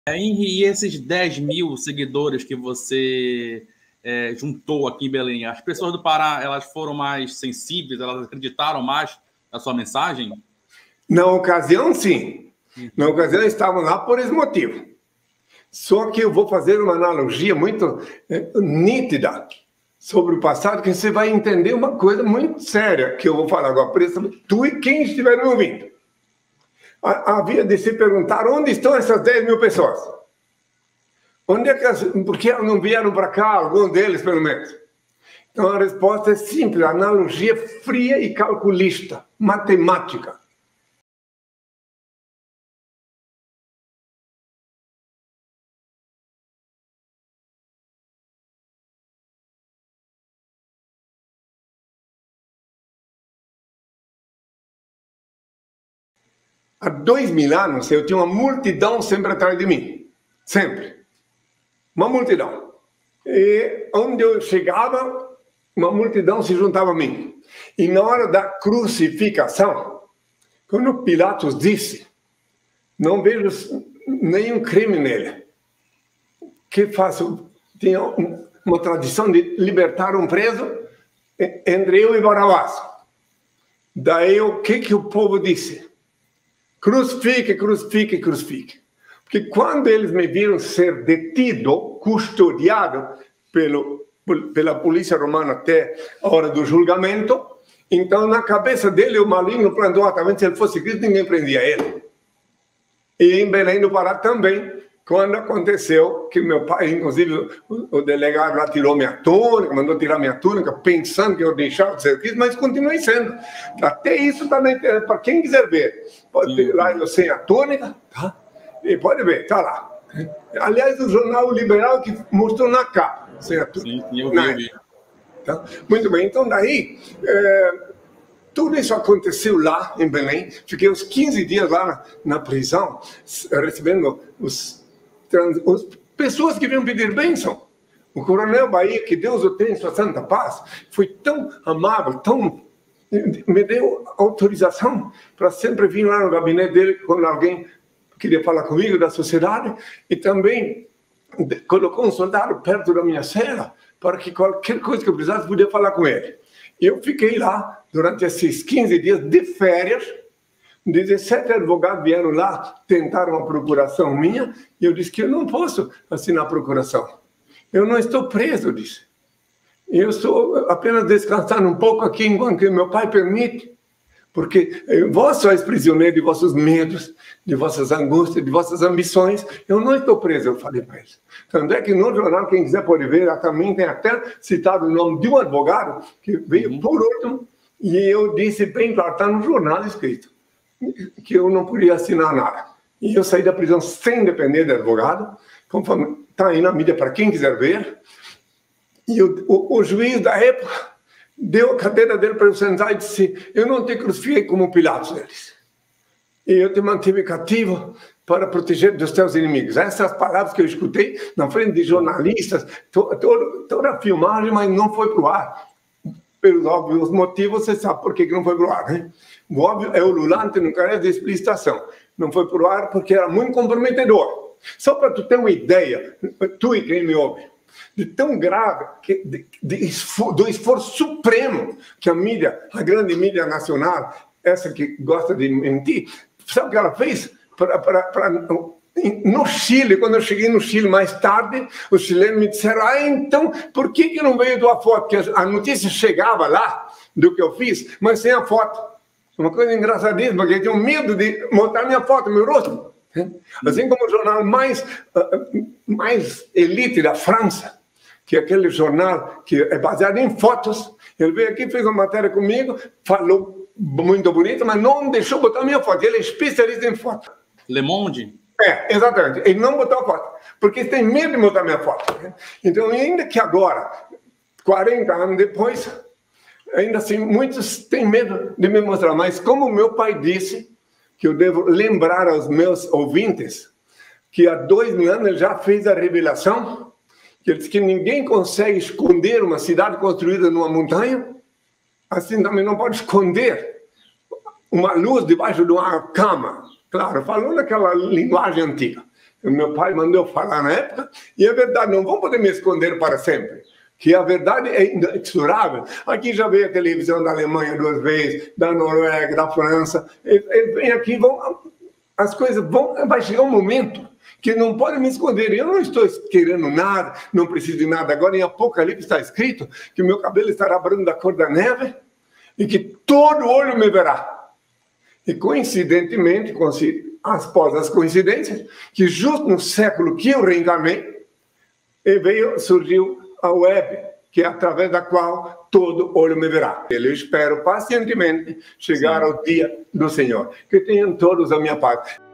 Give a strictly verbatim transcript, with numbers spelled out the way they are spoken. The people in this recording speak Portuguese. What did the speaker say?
Henry, e esses dez mil seguidores que você é, juntou aqui em Belém, as pessoas do Pará, elas foram mais sensíveis, elas acreditaram mais na sua mensagem? Na ocasião, sim. Uhum. Na ocasião, estavam lá por esse motivo. Só que eu vou fazer uma analogia muito é, nítida sobre o passado, que você vai entender uma coisa muito séria que eu vou falar agora. Por isso, tu e quem estiver me ouvindo. Havia de se perguntar onde estão essas dez mil pessoas. Onde é que elas, por que elas não vieram para cá, alguns deles pelo menos? Então a resposta é simples, analogia fria e calculista, matemática. Há dois mil anos eu tinha uma multidão sempre atrás de mim. Sempre. Uma multidão. E onde eu chegava, uma multidão se juntava a mim. E na hora da crucificação, quando Pilatos disse, não vejo nenhum crime nele. O que faço? Tinha uma tradição de libertar um preso entre eu e Barrabás. Daí o que, que o povo disse? Crucifique, crucifique, crucifique. Porque quando eles me viram ser detido, custodiado pelo, pela polícia romana até a hora do julgamento, então na cabeça dele o maligno plantou atamente, se ele fosse Cristo, ninguém prendia ele. E em Belém do Pará também, quando aconteceu que meu pai, inclusive o, o delegado lá tirou minha túnica, mandou tirar minha túnica, pensando que eu deixava de ser Cristo, mas continuei sendo. Até isso também, para quem quiser ver, pode ver lá eu sem a túnica, tá? E pode ver, tá lá. Aliás, o jornal Liberal que mostrou na capa, sem a túnica. Sim, eu vi, eu vi. Tá? Muito bem, então daí, é, tudo isso aconteceu lá em Belém. Fiquei uns quinze dias lá na, na prisão, recebendo os, os pessoas que vinham pedir bênção. O coronel Bahia, que Deus o tenha em sua santa paz, foi tão amável, tão... me deu autorização para sempre vir lá no gabinete dele quando alguém queria falar comigo da sociedade, e também colocou um soldado perto da minha cela para que qualquer coisa que eu precisasse podia falar com ele. E eu fiquei lá durante esses quinze dias de férias. dezessete advogados vieram lá, tentaram uma procuração minha, e eu disse que eu não posso assinar a procuração. Eu não estou preso, eu disse. Eu estou apenas descansando um pouco aqui enquanto meu pai permite, porque vós sois prisioneiro de vossos medos, de vossas angústias, de vossas ambições. Eu não estou preso, eu falei para eles. Tanto é que no jornal, quem quiser pode ver, também tem até citado o nome de um advogado que veio por último, e eu disse bem claro, está no jornal escrito, que eu não podia assinar nada. E eu saí da prisão sem depender de advogado, conforme está aí na mídia para quem quiser ver. E o, o, o juiz da época deu a cadeira dele para eu sentar e disse: eu não te crucifiquei como Pilatos deles. E eu te mantive cativo para proteger dos teus inimigos. Essas palavras que eu escutei na frente de jornalistas, to, to, toda a filmagem, mas não foi para o ar. Pelos óbvios motivos, você sabe por que não foi para o ar, né? O óbvio é ululante, não carece de explicitação. Não foi para o ar porque era muito comprometedor. Só para tu ter uma ideia, tu e quem me ouve, de tão grave, que, de, de esfor, do esforço supremo que a mídia, a grande mídia nacional, essa que gosta de mentir, sabe o que ela fez? Pra, pra, pra, no Chile, quando eu cheguei no Chile mais tarde, os chilenos me disseram: ah, então, por que, que não veio tua foto? Porque a notícia chegava lá do que eu fiz, mas sem a foto. Uma coisa engraçadíssima, porque eu tinha medo de mostrar minha foto, meu rosto. Assim como o jornal mais, mais elite da França, que é aquele jornal que é baseado em fotos, ele veio aqui, fez uma matéria comigo, falou muito bonito, mas não deixou botar minha foto. Ele é especialista em foto. Le Monde? É, exatamente. Ele não botou a foto, porque tem medo de botar minha foto. Então, ainda que agora, quarenta anos depois, ainda assim, muitos têm medo de me mostrar. Mas como meu pai disse, que eu devo lembrar aos meus ouvintes, que há dois mil anos ele já fez a revelação, que ele disse que ninguém consegue esconder uma cidade construída numa montanha, assim também não pode esconder uma luz debaixo de uma cama. Claro, falou naquela linguagem antiga. O meu pai mandou falar na época, e é verdade, não vão poder me esconder para sempre. Que a verdade é inexorável. Aqui já veio a televisão da Alemanha duas vezes, da Noruega, da França. Eles vêm aqui, vão, as coisas vão... Vai chegar um momento que não podem me esconder. Eu não estou querendo nada, não preciso de nada. Agora em Apocalipse está escrito que o meu cabelo estará branco da cor da neve e que todo olho me verá. E coincidentemente, após as coincidências, que justo no século que eu reencarnei, veio, surgiu a web, que é através da qual todo olho me verá. Eu espero pacientemente chegar Sim. ao dia do Senhor. Que tenham todos a minha paz.